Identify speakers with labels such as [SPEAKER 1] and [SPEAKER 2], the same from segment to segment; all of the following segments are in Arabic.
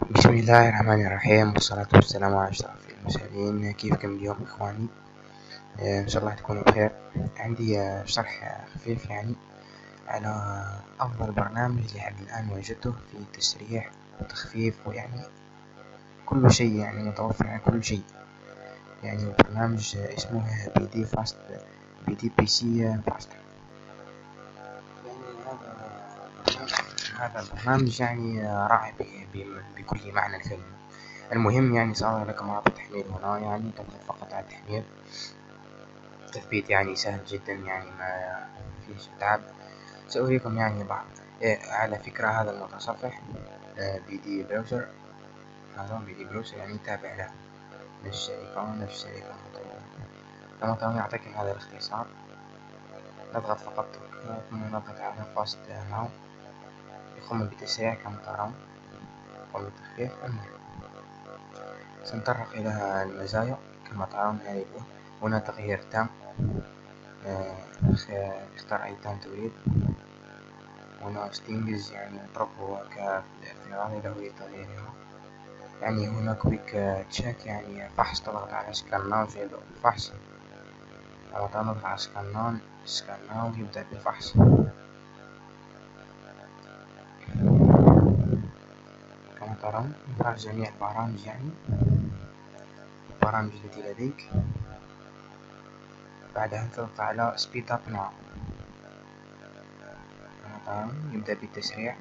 [SPEAKER 1] بسم الله الرحمن الرحيم، والصلاة والسلام على أشرف المرسلين. كيفكم اليوم إخواني؟ إن شاء الله تكونوا بخير. عندي شرح خفيف على أفضل برنامج لحد الآن وجدته في تسريح وتخفيف، ويعني كل شيء متوفر على كل شيء. برنامج اسمه بي دي فاست، بي دي بي سي فاست. هذا البرنامج رائع بكل معنى الكلمة. المهم سأظهر لكم رابط التحميل هنا، تضغط فقط على التحميل. التثبيت سهل جدا، ما فيش تعب. سأريكم بعض. على فكرة هذا المتصفح بي دي براوزر، هذا بي دي براوزر تابع له، نفس الشركة كما ترون يعطيكم هذا الاختصار. نضغط فقط ثم نضغط على فاست ناو، يقوم بتسريع كما ترون، يقوم بالتخفيف. سنتطرق إلى المزايا كما ترون. هنا تغيير تام، اختر أي تام تريد. هنا ستينجز اضربه كالافتراض إذا أريد تغييرها. هنا كويك تشيك فحص. تضغط على سكان ناو يبدأ بالفحص. لما تضغط على سكان ناو يبدأ بالفحص. كما ترون يظهر جميع البرامج التي لديك. بعدها تضغط على سبيد اب ناو، كما ترون يبدأ بالتسريع.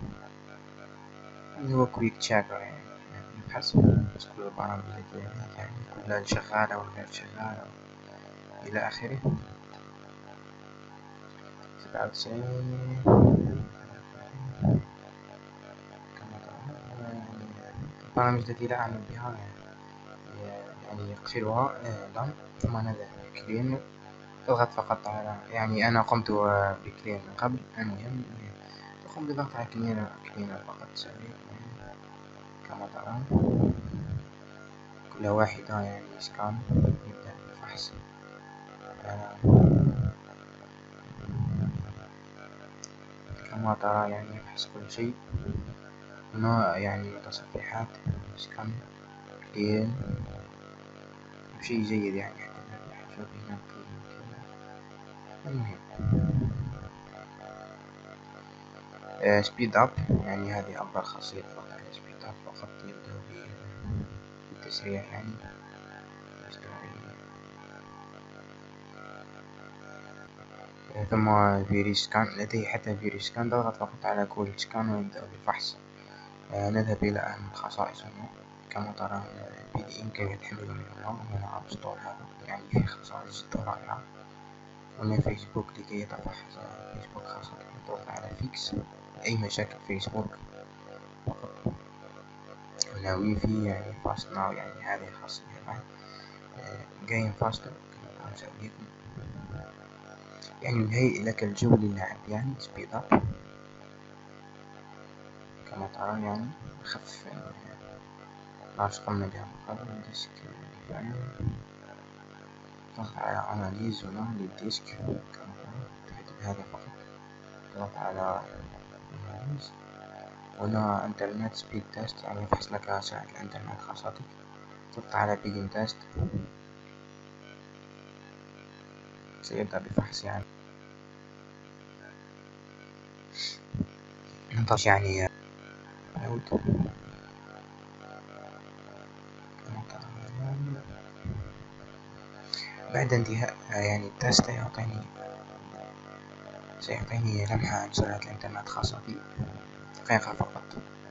[SPEAKER 1] هو كويك تشاكر يبحث بس كل البرامج التي لديك، كلها شغالة وغير شغالة إلى آخره. 97 كما ترون. البرامج التي لا أعمل بها يقفلها دم، ثم نذهب كلين. تضغط فقط على أنا قمت بكلين من قبل. المهم تقوم بضغط على كلين فقط سريع. كما ترون كل واحدة سكان يبدأ بالفحص. كما ترى يفحص كل شيء. هنا متصفحات سكان كلين، شيء جيد شوف هنا المهم سبيد اب، هذه أفضل خاصية. تضغط على سبيد اب فقط يبدأ بالتسريع. ثم فيري سكان، لديه حتى فيري سكان. تضغط فقط على كل سكان ويبدأ بالفحص. نذهب إلى أهم الخصائص هنا. كما ترى بإمكانك تحمله من هنا أب ستور. هذا فيه خصائص جدا رائعة. هنا فيسبوك لكي يتفحص فيسبوك خاصة. تضغط على فيكس أي مشاكل فيسبوك فقط. هنا ويفي فاست ناو، هذه خاصية بعد. جيم فاستر كما ترى سأريكم، يهيئ لك الجو للعب. سبيد اب كما ترى خفف ناقص قمنا بها من قبل. الديسك تضغط على أناليز هنا للديسك كما ترى، تحدد هذا فقط. تضغط على أناليز. هنا انترنت سبيد تيست، يفحص لك سرعة الانترنت خاصتك. تضغط على بيجن تيست، سيبدأ بفحص. ننتظر يعود. بعد انتهاء التست سيعطيني لمحة عن سرعة الإنترنت خاصة بي. دقيقة فقط.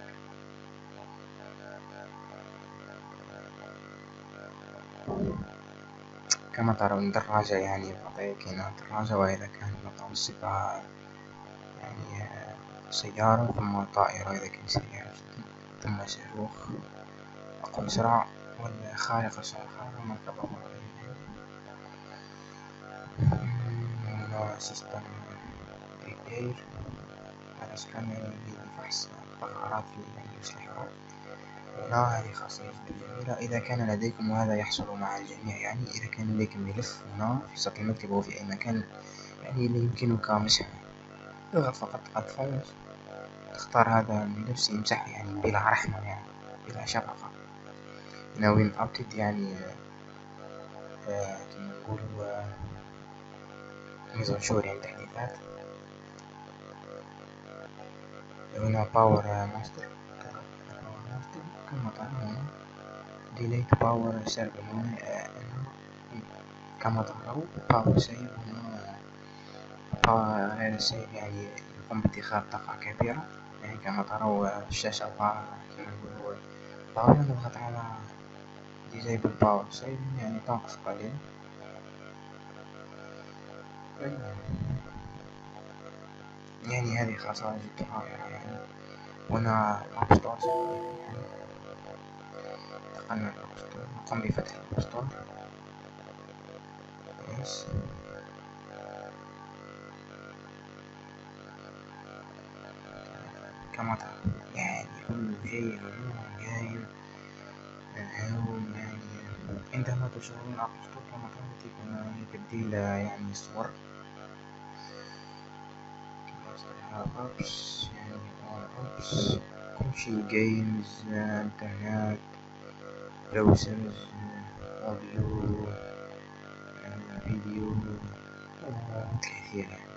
[SPEAKER 1] كما ترون دراجة يعطيك هنا دراجة، وإذا كان متوسطة سيارة، ثم طائرة إذا كان سريعة جدا، ثم صاروخ أقل سرعة، والخارقة سيارة مركبة هنا سيستم ريبير. هذا سكان لفحص ثغرات في الإصلاحات. هنا هذه خاصية جميلة إذا كان لديكم، وهذا يحصل مع الجميع. إذا كان لديكم ملف هنا في سطح المكتب أو في أي مكان اللي يمكنك مسحه، اضغط فقط أطفال، تختار هذا الملف سيمسح بلا رحمة. بلا شفقة. ناوين أبتد يعني كما نقولوا ميزون يعني تحديثات. هنا باور ماستر كما ترون ديليت باور سيرف هنا كما ترون باور سيف هنا باور غير سيف يعني يقوم باتخاذ طاقة كبيرة. يعني كما ترون الشاشة ظاهرة كما نقولوا ظاهرة. نضغط على ديزيبل باور سيف يعني تنقص قليلا. يعني هذه خاصة جدا رائعة يعني. هنا أب ستور يعني دخلنا الأب ستور نقوم بفتح الأب ستور. يس كما ترى يعني كل شيء جاي هون يعني. عندما تشغلون الأب ستور كما ترى يكون تبديل يعني الصور أبس يعني أبس كل شيء جيمز انترنت براوزرز أوديو فيديو كثير يعني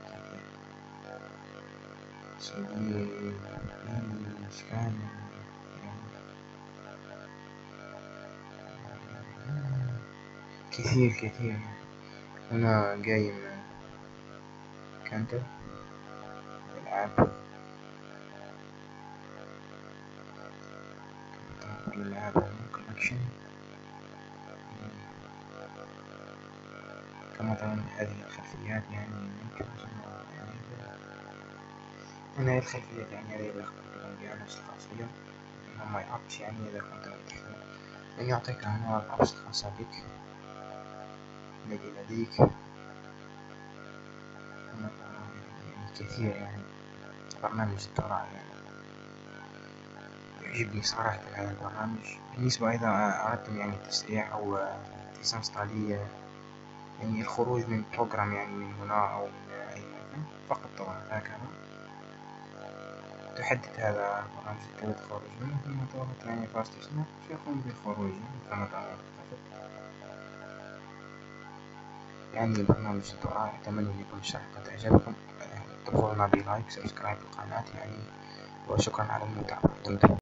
[SPEAKER 1] سي دي سكان كثير يعني. هنا جايم كانتر الألعاب الألعاب كولكشن. كما ترون هذه الخلفيات يعني ممكن هنا الخلفيات يعني هذه الأخبار تكون بها نفس الخاصية. هنا ماي أبس يعني إذا كنت تحتاج أن يعطيك أنواع الأبس الخاصة بك الذي لديك. كما ترون يعني كثير يعني برنامج رائع يعني يعجبني صراحة هذا البرنامج. بالنسبة إذا أردتم يعني تسريع أو تسانستالي يعني الخروج من بروجرام يعني من هنا أو من أي مكان فقط طبعا هكذا تحدد هذا البرنامج الذي تخرج منه ثم تضغط يعني فاست سناب سيقوم بالخروج يعني كما ترون. يعني البرنامج رائع. أتمنى أن يكون الشرح قد أعجبكم. تفضلوا بلايك سبسكرايب القناة يعني. وشكرا على المتابعة.